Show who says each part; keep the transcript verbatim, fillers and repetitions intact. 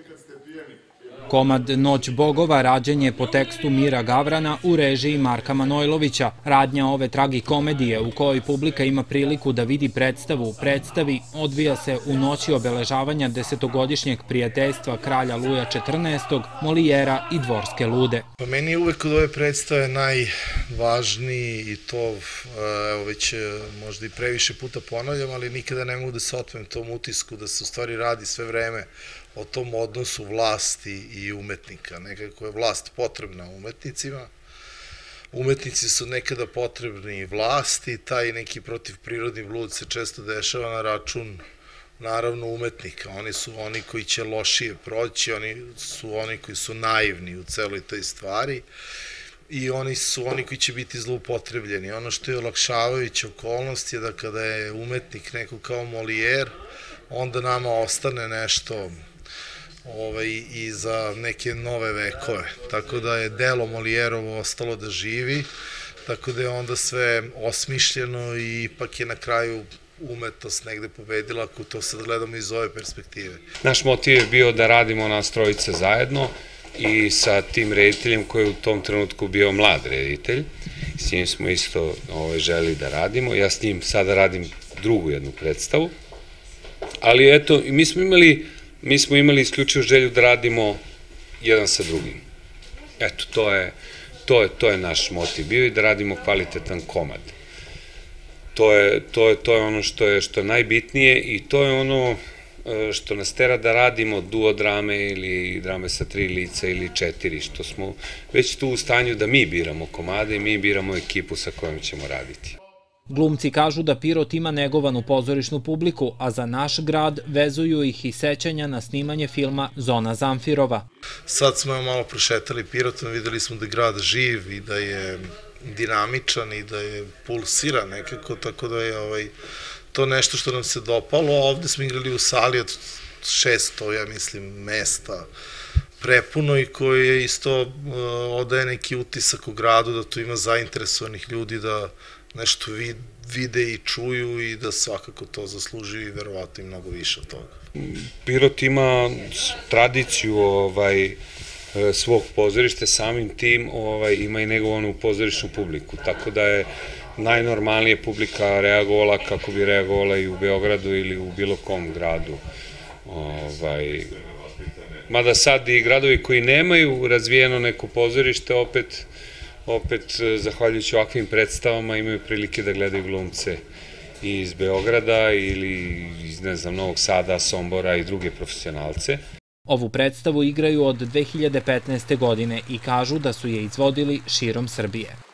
Speaker 1: Komad Noć bogova rađen je po tekstu Mira Gavrana u režiji Marka Manojlovića. Radnja ove tragikomedije u kojoj publika ima priliku da vidi predstavu u predstavi odvija se u noći obeležavanja desetogodišnjeg prijateljstva kralja Luja četrnaestog, Molijera i dvorske lude.
Speaker 2: Po meni je uvek od ove predstave najvažniji i to, evo već možda i previše puta ponavljam, ali nikada ne mogu da se otmem tom utisku da se u stvari radi sve vreme o tom odnosu vlasti i umetnika. Nekako je vlast potrebna umetnicima. Umetnici su nekada potrebni vlasti, taj neki protivprirodni blud se često dešava na račun, naravno, umetnika. Oni su oni koji će lošije proći, oni su oni koji su naivni u celoj toj stvari i oni su oni koji će biti zloupotrebljeni. Ono što je olakšavajuća okolnost je da kada je umetnik neko kao Molijer, onda nama ostane nešto i za neke nove vekove. Tako da je delo Molijerovo ostalo da živi, tako da je onda sve osmišljeno i ipak je na kraju umetnost negde pobedila, ako to sad gledamo iz ove perspektive.
Speaker 3: Naš motiv je bio da radimo nas trojice zajedno i sa tim rediteljem koji je u tom trenutku bio mlad reditelj. S njim smo isto želi da radimo. Ja s njim sada radim drugu jednu predstavu. Ali eto, mi smo imali Mi smo imali isključivo želju da radimo jedan sa drugim. Eto, to je, to je, to je naš motiv bio i da radimo kvalitetan komad. To je, to je, to je ono što je, što je najbitnije i to je ono što nas tera da radimo duo drame ili drame sa tri lica ili četiri, što smo već tu u stanju da mi biramo komade i mi biramo ekipu sa kojom ćemo raditi.
Speaker 1: Glumci kažu da Pirot ima negovanu pozorišnu publiku, a za naš grad vezuju ih i sećanja na snimanje filma Zona Zamfirova.
Speaker 2: Sad smo malo prošetali Pirotom, videli smo da je grad živ i da je dinamičan i da je pulsira nekako, tako da je to nešto što nam se dopalo. Ovde smo igrali u sali od šesto, ja mislim, mesta prepuno i koji je isto odaje neki utisak u gradu, da tu ima zainteresovanih ljudi da nešto vide i čuju i da svakako to zasluži i verovatno i mnogo više od toga.
Speaker 3: Pirot ima tradiciju svog pozorišta, samim tim ima i njegovanu pozorišnu publiku, tako da je najnormalnije publika reagovala kako bi reagovala i u Beogradu ili u bilo kom gradu. Mada sad i gradovi koji nemaju razvijeno neko pozorište, opet opet, zahvaljujući ovakvim predstavama, imaju prilike da gledaju glumce iz Beograda ili iz, ne znam, Novog Sada, Sombora i druge profesionalce.
Speaker 1: Ovu predstavu igraju od dve hiljade petnaeste. godine i kažu da su je izvodili širom Srbije.